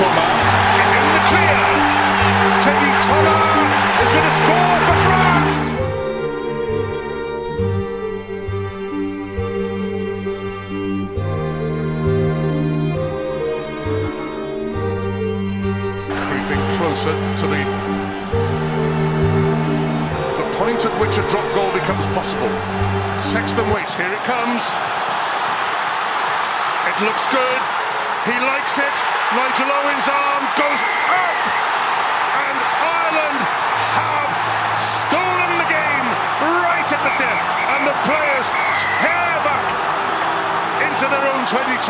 Thomas is in the clear. Teddy Thomas is going to score for France. Creeping closer to the point at which a drop goal becomes possible. Sexton waits, here it comes. It looks good, he likes it. Nigel Owen's arm goes up, and Ireland have stolen the game right at the dip, and the players tear back into their own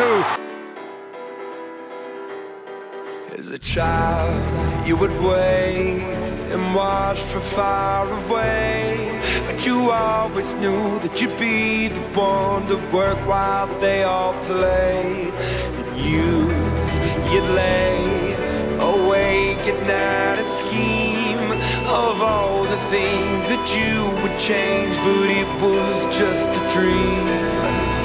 22. As a child, you would wait and watch from far away, but you always knew that you'd be the one to work while they all play. And you'd lay awake at night and scheme of all the things that you would change, but it was just a dream.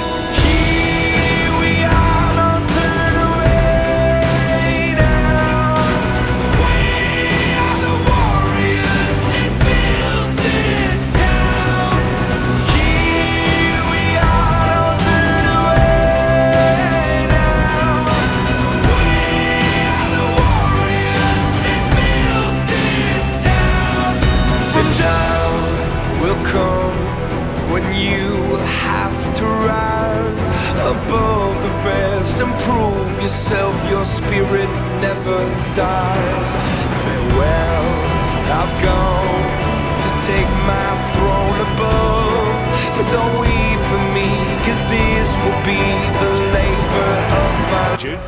When you have to rise above the rest and prove yourself, your spirit never dies. Farewell, I've gone to take my throne above, but don't weep for me, 'cause this will be the labor of my June.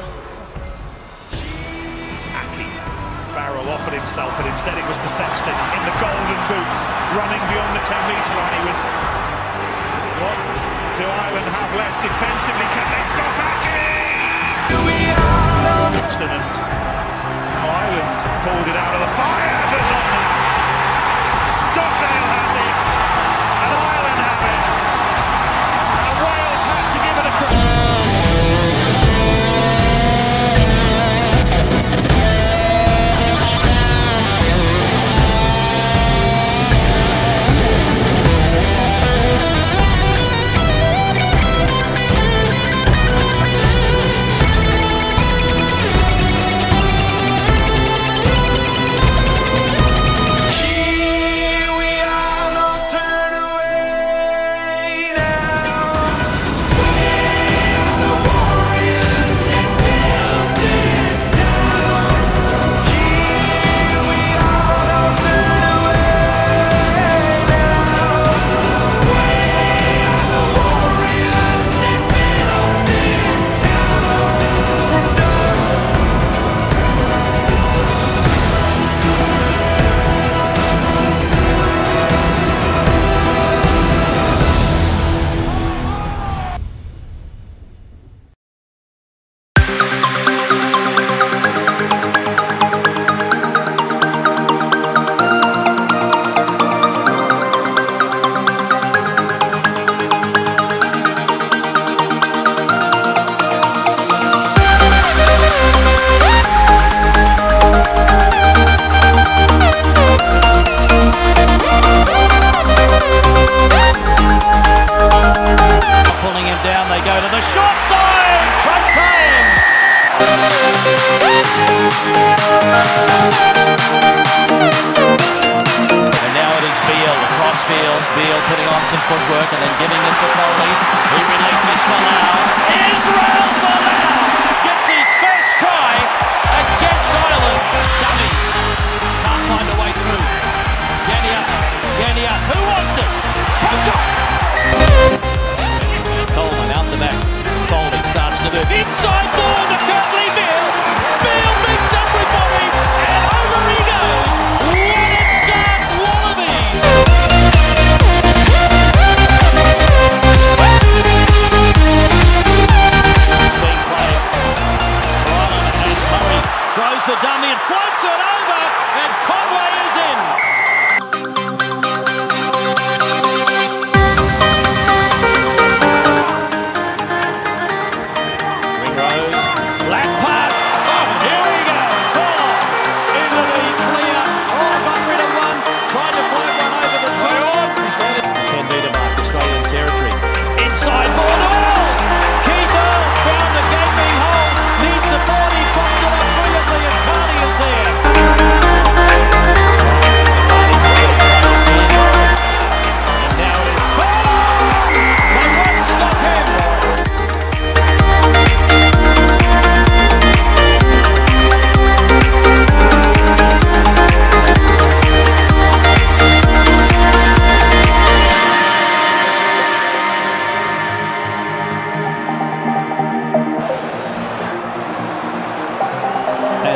Farrell offered himself, but instead it was to Sexton in the golden boots, running beyond the 10-metre line. He was. What do Ireland have left defensively? Can they stop Sexton, and Ireland pulled it out of the fire, but not now. Stockdale has it, and Ireland have it. And Wales had to give it a crack. Beale putting on some footwork and then giving it to Foley. He releases Folau. Israel Folau gets his first try against Ireland. Dummies can't find a way through. Genia, who wants it? Coleman out the back. Foley starts to move inside ball to Kirtley Beale. Beale beats everybody and over he goes. What a start, Wallabies! Throws the dummy and floats it over, and Conway is in. Ringrose, black pass. Oh, here we go.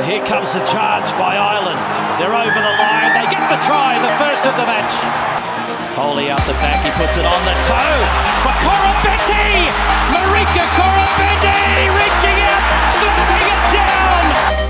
But here comes the charge by Ireland. They're over the line. They get the try, the first of the match. Holy up the back, he puts it on the toe for Korobetti! Marika Korobetti reaching out, slamming it down!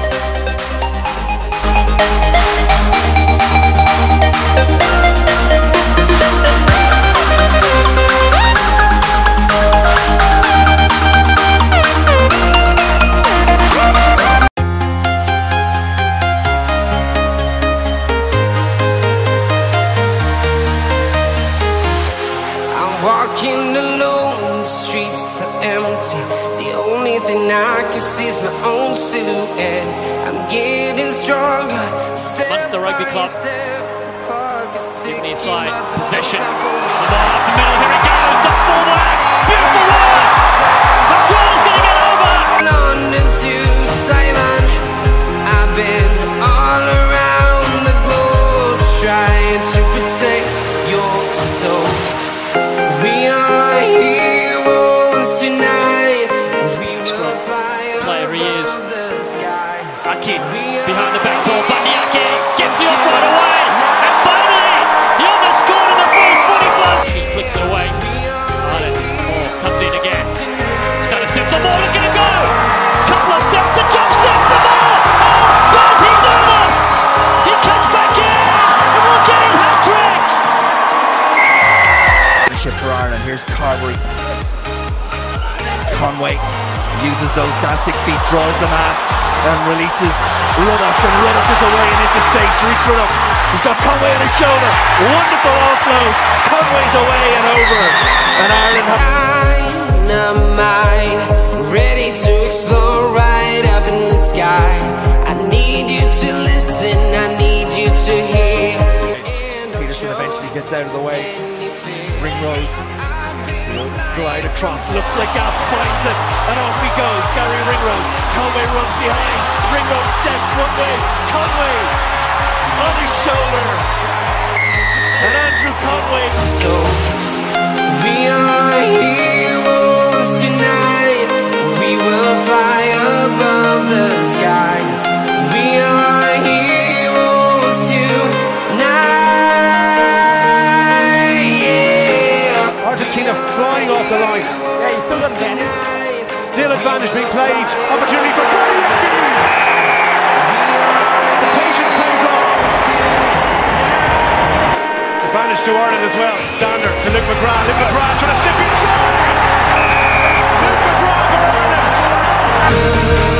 Walking alone, the streets are empty. The only thing I can see is my own silhouette. I'm getting stronger, step Once the rugby club, by step. The clock is ticking, side, but there's possession. no time for me. Ball up the middle, here he goes, to fullback. Beautiful work! The ball's going to get over! London to Taiwan, I've been all around the globe trying to protect your soul. We are heroes tonight. We will fly above the sky. Aki behind the back ball, Banyaki gets the off right away, and Burnley, he almost scored in the first 40 plus. He flicks it away. Moore comes in again. Starter steps the ball, look at him go. Couple of steps, the jump step, the ball. Oh, does he do this? He comes back in, and we'll get him hat-trick. For Ireland, here's Carberry. Conway uses those dancing feet, draws the man, and releases Ruddock, and Ruddock is away and into space. Reece Ruddock, he's got Conway on his shoulder. Wonderful offload. Conway's away and over, and Ireland have. Dynamite, ready to explore right up in the sky. I need you to listen, I need you to hear. Peterson eventually gets out of the way. Ringrose will glide across, look like Gas finds it, and off he goes. Gary Ringrose, Conway runs behind, Ringrose steps one way, Conway on his shoulder, and Andrew Conway. So we are heroes tonight. We will fly above the sky. We are heroes tonight. Argentina flying off the line. Yeah, he's still got it. Still advantage being played. Opportunity for Burnley. The patient plays off. Advantage to Ireland as well. Standard to Luke McGrath. Luke McGrath trying to slip inside. Luke McGrath for Ireland.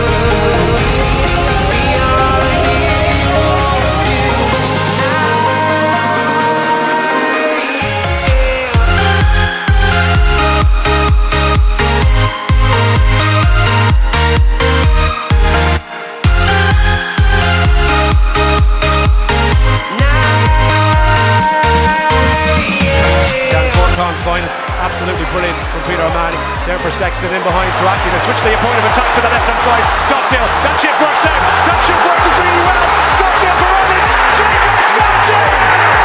Finest, absolutely brilliant from Peter O'Mahony. There for Sexton in behind to Atlee. They switch the point of attack to the left hand side. Stockdale, that chip works there. That chip works really well. Stockdale for Ireland. Jacob Stockdale.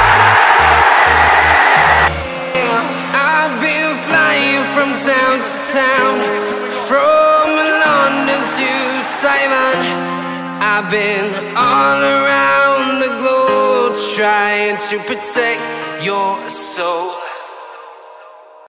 I've been flying from town to town, from London to Taiwan. I've been all around the globe trying to protect your soul.